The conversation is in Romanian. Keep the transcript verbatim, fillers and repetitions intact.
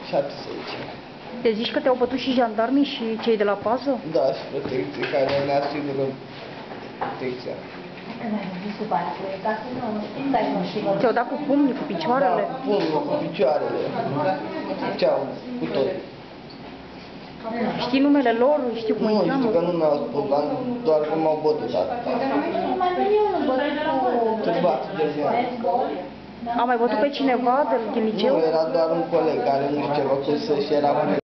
șaptesprezece. Te zici că te-au bătut și jandarmii și cei de la pază? Da, și protecție, care ne asigură protecția. Ți-au dat cu pumnii, cu picioarele? Da, cu pumnul, cu picioarele. Ce-au, cu tot. Știi numele lor? Știu cum Nu îi cheamă? știu, că nu mi-au spus, doar că m-au bătut atât. Târbat de zi. A mai bătut pe cineva de, din liceu? Nu, era doar un coleg care nu știu ce făcut și era